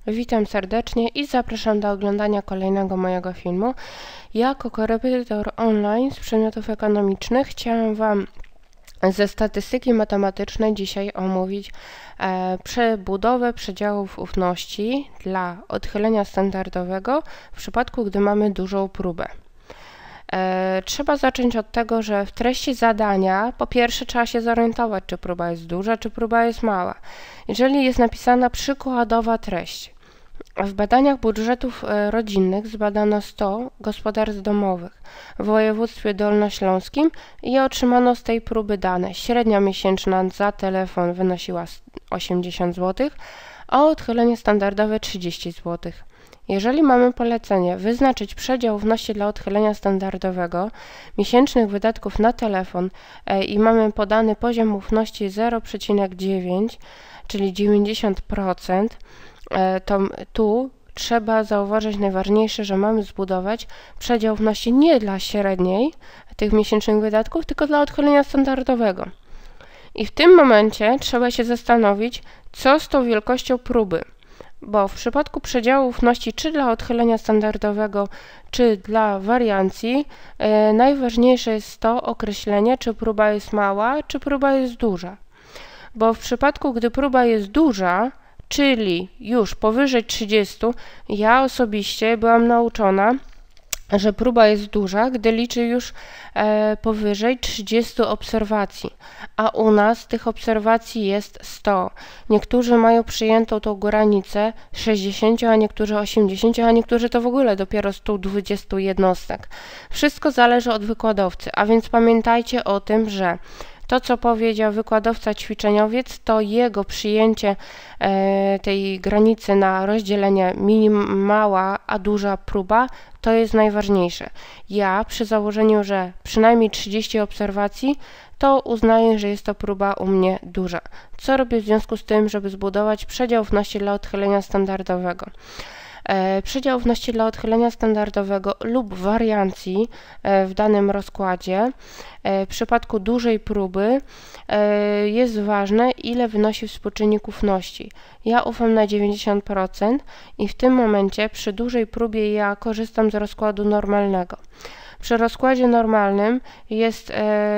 Witam serdecznie i zapraszam do oglądania kolejnego mojego filmu. Jako korepetytor online z przedmiotów ekonomicznych chciałam Wam ze statystyki matematycznej dzisiaj omówić przebudowę przedziałów ufności dla odchylenia standardowego w przypadku, gdy mamy dużą próbę. Trzeba zacząć od tego, że w treści zadania po pierwsze trzeba się zorientować, czy próba jest duża, czy próba jest mała. Jeżeli jest napisana przykładowa treść, w badaniach budżetów rodzinnych zbadano 100 gospodarstw domowych w województwie dolnośląskim i otrzymano z tej próby dane. Średnia miesięczna za telefon wynosiła 80 zł, a odchylenie standardowe 30 zł. Jeżeli mamy polecenie wyznaczyć przedział ufności dla odchylenia standardowego miesięcznych wydatków na telefon i mamy podany poziom ufności 0,9, czyli 90%, to tu trzeba zauważyć najważniejsze, że mamy zbudować przedział ufności nie dla średniej tych miesięcznych wydatków, tylko dla odchylenia standardowego. I w tym momencie trzeba się zastanowić, co z tą wielkością próby. Bo w przypadku przedziału ufności czy dla odchylenia standardowego, czy dla wariancji, najważniejsze jest to określenie, czy próba jest mała, czy próba jest duża. Bo w przypadku, gdy próba jest duża, czyli już powyżej 30, ja osobiście byłam nauczona, że próba jest duża, gdy liczy już powyżej 30 obserwacji, a u nas tych obserwacji jest 100. Niektórzy mają przyjętą tą granicę 60, a niektórzy 80, a niektórzy to w ogóle dopiero 120 jednostek. Wszystko zależy od wykładowcy, a więc pamiętajcie o tym, że to, co powiedział wykładowca ćwiczeniowiec, to jego przyjęcie tej granicy na rozdzielenie mała a duża próba, to jest najważniejsze. Ja przy założeniu, że przynajmniej 30 obserwacji, to uznaję, że jest to próba u mnie duża. Co robię w związku z tym, żeby zbudować przedział ufności dla odchylenia standardowego? Przedział ufności dla odchylenia standardowego lub wariancji w danym rozkładzie w przypadku dużej próby jest ważne, ile wynosi współczynnik ufności. Ja ufam na 90% i w tym momencie przy dużej próbie ja korzystam z rozkładu normalnego. Przy rozkładzie normalnym jest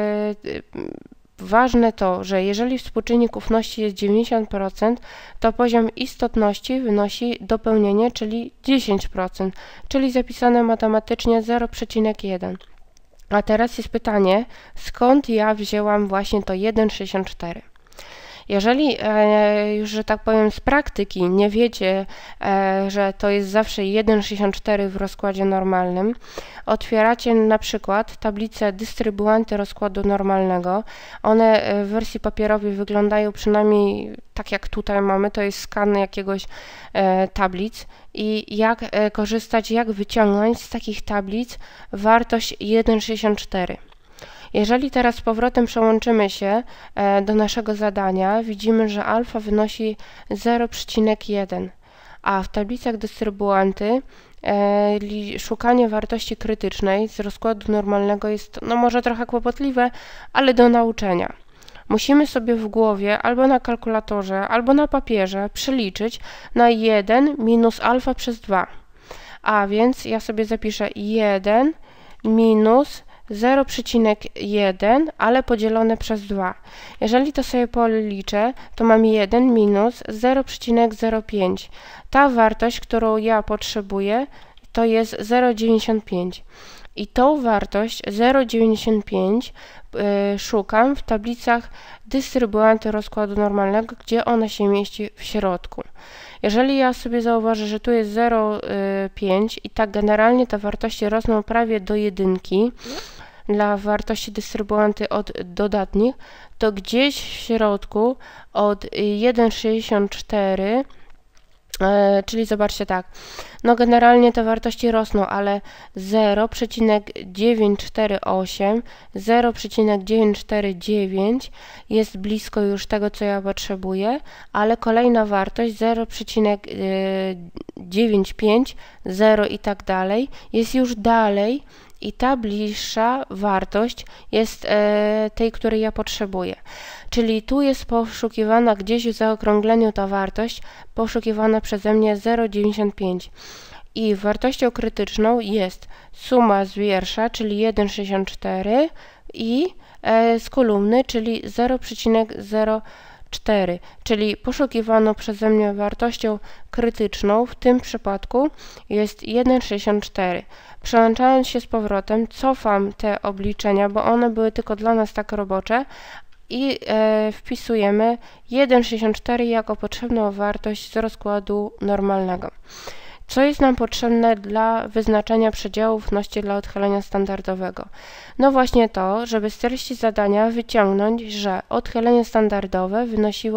ważne to, że jeżeli współczynnik ufności jest 90%, to poziom istotności wynosi dopełnienie, czyli 10%, czyli zapisane matematycznie 0,1. A teraz jest pytanie, skąd ja wzięłam właśnie to 1,64? Jeżeli już, że tak powiem, z praktyki nie wiecie, że to jest zawsze 1,64 w rozkładzie normalnym, otwieracie na przykład tablicę dystrybuanty rozkładu normalnego. One w wersji papierowej wyglądają przynajmniej tak jak tutaj mamy, to jest skan jakiegoś tablic i jak korzystać, jak wyciągnąć z takich tablic wartość 1,64. Jeżeli teraz z powrotem przełączymy się do naszego zadania, widzimy, że alfa wynosi 0,1, a w tablicach dystrybuanty szukanie wartości krytycznej z rozkładu normalnego jest może trochę kłopotliwe, ale do nauczenia. Musimy sobie w głowie albo na kalkulatorze, albo na papierze przeliczyć na 1 minus alfa przez 2. A więc ja sobie zapiszę 1 minus 0,1, ale podzielone przez 2. Jeżeli to sobie policzę, to mam 1 minus 0,05. Ta wartość, którą ja potrzebuję, to jest 0,95. I tą wartość 0,95 szukam w tablicach dystrybuanty rozkładu normalnego, gdzie ona się mieści w środku. Jeżeli ja sobie zauważę, że tu jest 0,5 i tak generalnie te wartości rosną prawie do jedynki dla wartości dystrybuanty od dodatnich, to gdzieś w środku od 1,64, czyli zobaczcie tak, generalnie te wartości rosną, ale 0,948, 0,949 jest blisko już tego, co ja potrzebuję, ale kolejna wartość 0,95, 0 i tak dalej jest już dalej i ta bliższa wartość jest tej, której ja potrzebuję. Czyli tu jest poszukiwana gdzieś w zaokrągleniu ta wartość, poszukiwana przeze mnie 0,95. I wartością krytyczną jest suma z wiersza, czyli 1,64 i z kolumny, czyli 0,04, czyli poszukiwaną przeze mnie wartością krytyczną w tym przypadku jest 1,64. Przełączając się z powrotem, cofam te obliczenia, bo one były tylko dla nas tak robocze i wpisujemy 1,64 jako potrzebną wartość z rozkładu normalnego. Co jest nam potrzebne dla wyznaczenia przedziału ufności dla odchylenia standardowego? No właśnie to, żeby z treści zadania wyciągnąć, że odchylenie standardowe wynosiło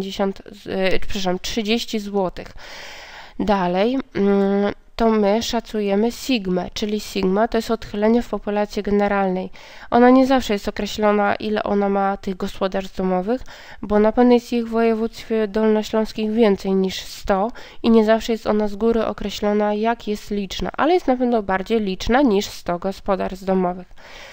30 zł. Dalej to my szacujemy sigmę, czyli sigma to jest odchylenie w populacji generalnej. Ona nie zawsze jest określona, ile ona ma tych gospodarstw domowych, bo na pewno jest ich w województwie dolnośląskich więcej niż 100 i nie zawsze jest ona z góry określona, jak jest liczna, ale jest na pewno bardziej liczna niż 100 gospodarstw domowych.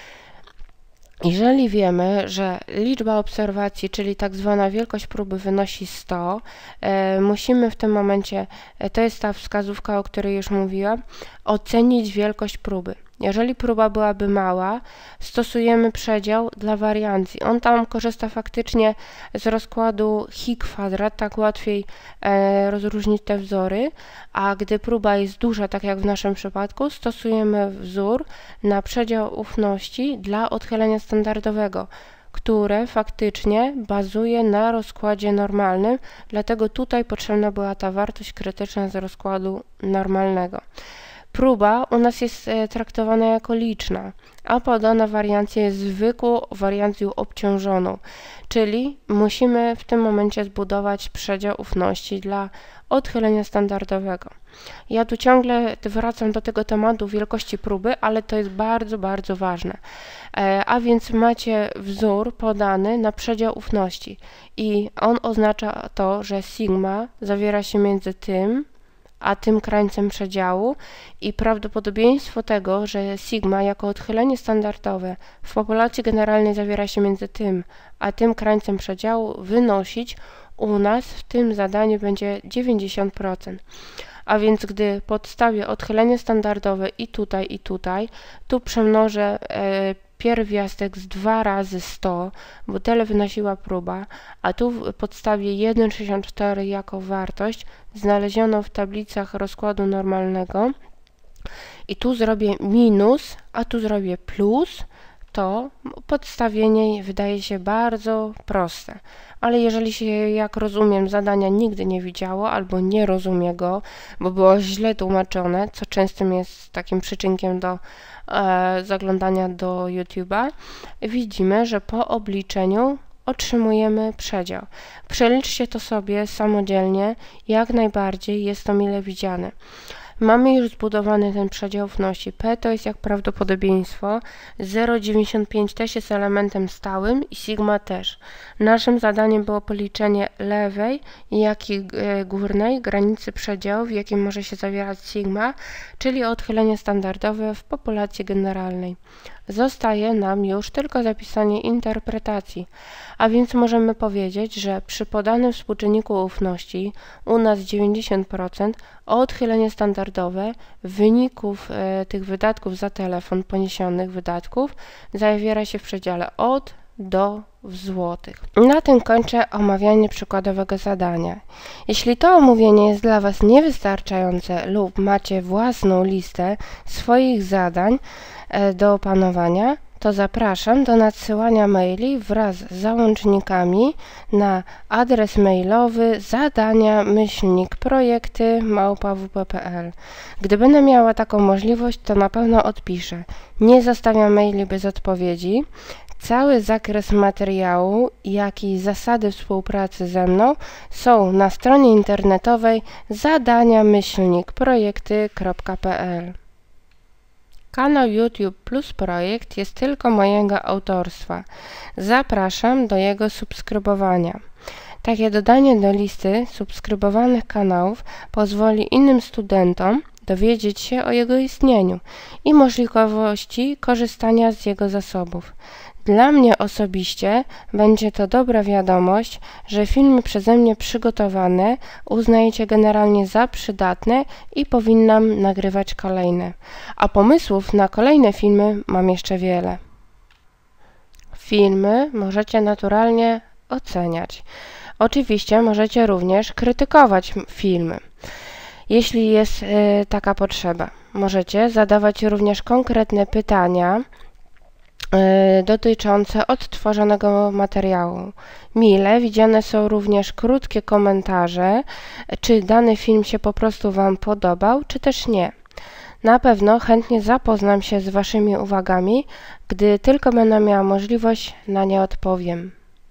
Jeżeli wiemy, że liczba obserwacji, czyli tak zwana wielkość próby wynosi 100, musimy w tym momencie, to jest ta wskazówka, o której już mówiłam, ocenić wielkość próby. Jeżeli próba byłaby mała, stosujemy przedział dla wariancji. On tam korzysta faktycznie z rozkładu Hi², tak łatwiej rozróżnić te wzory, a gdy próba jest duża, tak jak w naszym przypadku, stosujemy wzór na przedział ufności dla odchylenia standardowego, które faktycznie bazuje na rozkładzie normalnym, dlatego tutaj potrzebna była ta wartość krytyczna z rozkładu normalnego. Próba u nas jest traktowana jako liczna, a podana wariancja jest zwykłą wariancją obciążoną, czyli musimy w tym momencie zbudować przedział ufności dla odchylenia standardowego. Ja tu ciągle wracam do tego tematu wielkości próby, ale to jest bardzo, bardzo ważne. A więc macie wzór podany na przedział ufności i on oznacza to, że sigma zawiera się między tym a tym krańcem przedziału i prawdopodobieństwo tego, że sigma jako odchylenie standardowe w populacji generalnej zawiera się między tym a tym krańcem przedziału wynosić u nas w tym zadaniu będzie 90%. A więc gdy podstawię odchylenie standardowe i tutaj, tu przemnożę pierwiastek z 2 razy 100, bo tyle wynosiła próba, a tu podstawię 1,64 jako wartość znalezioną w tablicach rozkładu normalnego i tu zrobię minus, a tu zrobię plus, to podstawienie wydaje się bardzo proste. Ale jeżeli się, jak rozumiem, zadania nigdy nie widziało albo nie rozumie go, bo było źle tłumaczone, co częstym jest takim przyczynkiem do zaglądania do YouTube'a, widzimy, że po obliczeniu otrzymujemy przedział. Przeliczcie to sobie samodzielnie, jak najbardziej jest to mile widziane. Mamy już zbudowany ten przedział ufności. P to jest jak prawdopodobieństwo, 0,95 też jest elementem stałym i sigma też. Naszym zadaniem było policzenie lewej, jak i górnej granicy przedziału, w jakim może się zawierać sigma, czyli odchylenie standardowe w populacji generalnej. Zostaje nam już tylko zapisanie interpretacji, a więc możemy powiedzieć, że przy podanym współczynniku ufności u nas 90% odchylenie standardowe wyników tych wydatków za telefon, poniesionych wydatków, zawiera się w przedziale od do w złotych. Na tym kończę omawianie przykładowego zadania. Jeśli to omówienie jest dla Was niewystarczające lub macie własną listę swoich zadań do opanowania, to zapraszam do nadsyłania maili wraz z załącznikami na adres mailowy zadania@projekty@wp.pl. Gdy będę miała taką możliwość, to na pewno odpiszę. Nie zostawiam maili bez odpowiedzi. Cały zakres materiału, jak i zasady współpracy ze mną są na stronie internetowej zadania-projekty.pl. Kanał YouTube Plus Projekt jest tylko mojego autorstwa. Zapraszam do jego subskrybowania. Takie dodanie do listy subskrybowanych kanałów pozwoli innym studentom dowiedzieć się o jego istnieniu i możliwości korzystania z jego zasobów. Dla mnie osobiście będzie to dobra wiadomość, że filmy przeze mnie przygotowane uznajecie generalnie za przydatne i powinnam nagrywać kolejne. A pomysłów na kolejne filmy mam jeszcze wiele. Filmy możecie naturalnie oceniać. Oczywiście możecie również krytykować filmy, jeśli jest taka potrzeba. Możecie zadawać również konkretne pytania dotyczące odtworzonego materiału. Mile widziane są również krótkie komentarze, czy dany film się po prostu Wam podobał, czy też nie. Na pewno chętnie zapoznam się z Waszymi uwagami, gdy tylko będę miała możliwość, na nie odpowiem.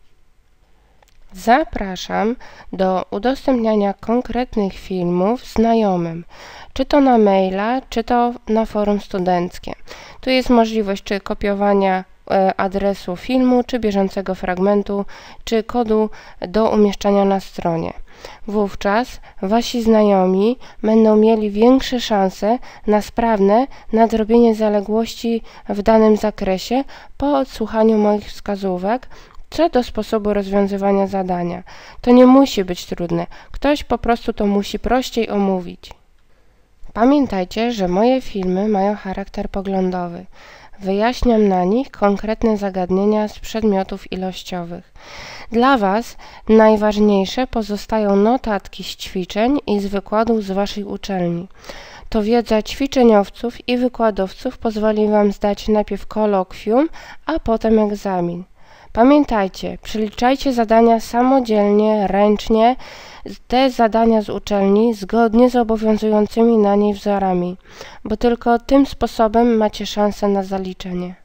Zapraszam do udostępniania konkretnych filmów znajomym, czy to na maila, czy to na forum studenckie. Tu jest możliwość czy kopiowania adresu filmu, czy bieżącego fragmentu, czy kodu do umieszczania na stronie. Wówczas Wasi znajomi będą mieli większe szanse na sprawne nadrobienie zaległości w danym zakresie po odsłuchaniu moich wskazówek co do sposobu rozwiązywania zadania. To nie musi być trudne, ktoś po prostu to musi prościej omówić. Pamiętajcie, że moje filmy mają charakter poglądowy. Wyjaśniam na nich konkretne zagadnienia z przedmiotów ilościowych. Dla Was najważniejsze pozostają notatki z ćwiczeń i z wykładów z Waszej uczelni. To wiedza ćwiczeniowców i wykładowców pozwoli Wam zdać najpierw kolokwium, a potem egzamin. Pamiętajcie, przeliczajcie zadania samodzielnie, ręcznie, te zadania z uczelni zgodnie z obowiązującymi na niej wzorami, bo tylko tym sposobem macie szansę na zaliczenie.